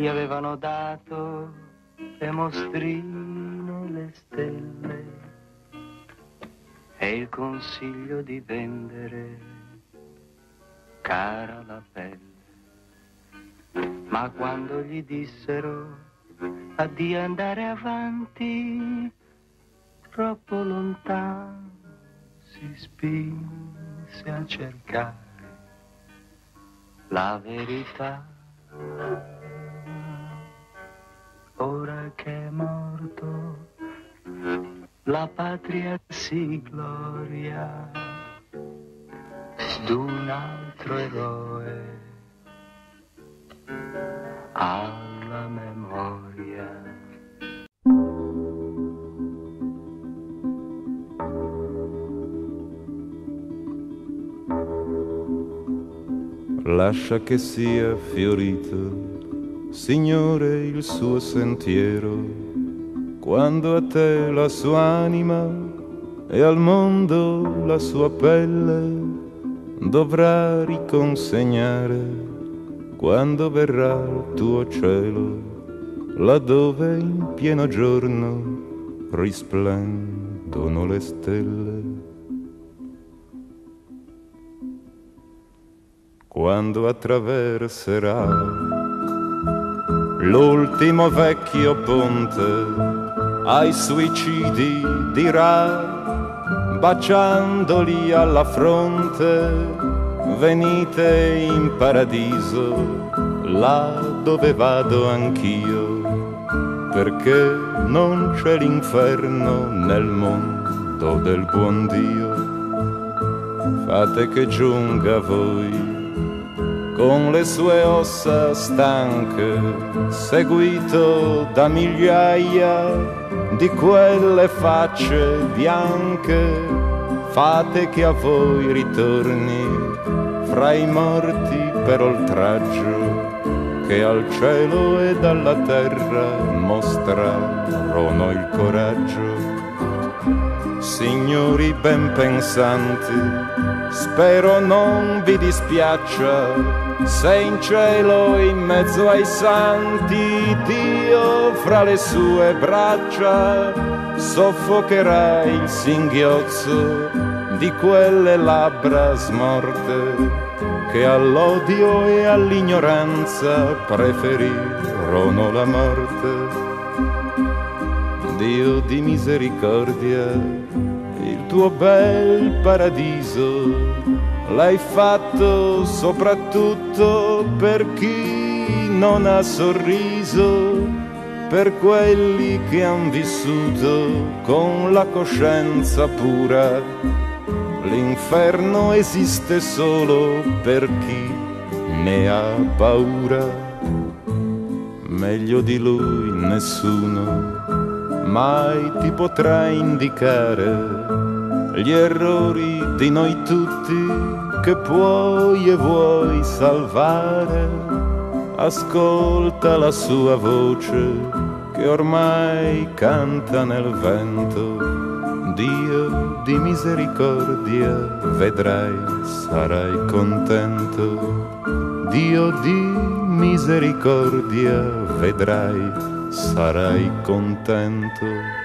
gli avevano dato le mostrine, le stelle e il consiglio di vendere cara la pelle. Ma quando gli dissero addio andare avanti, troppo lontano si spinse a cercare la verità. Ora che è morto, la patria si gloria d'un altro eroe alla memoria. Lascia che sia fiorito, Signore, il suo sentiero, quando a te la sua anima e al mondo la sua pelle dovrà riconsegnare, quando verrà il tuo cielo, laddove in pieno giorno risplendono le stelle. Quando attraverserà l'ultimo vecchio ponte, ai suicidi dirà, baciandoli alla fronte, venite in paradiso, là dove vado anch'io, perché non c'è l'inferno nel mondo del buon Dio. Fate che giunga a voi con le sue ossa stanche, seguito da migliaia di quelle facce bianche. Fate che a voi ritorni fra i morti per oltraggio, che al cielo ed alla terra mostrarono il coraggio. Signori ben pensanti, spero non vi dispiaccia se in cielo in mezzo ai santi Dio fra le sue braccia soffocherà il singhiozzo di quelle labbra smorte che all'odio e all'ignoranza preferirono la morte. Dio di misericordia, il tuo bel paradiso l'hai fatto soprattutto per chi non ha sorriso, per quelli che han vissuto con la coscienza pura. L'inferno esiste solo per chi ne ha paura. Meglio di lui nessuno mai ti potrà indicare gli errori di noi tutti che puoi e vuoi salvare. Ascolta la sua voce che ormai canta nel vento. Dio di misericordia, vedrai, sarai contento. Dio di misericordia, vedrai, sarai contento.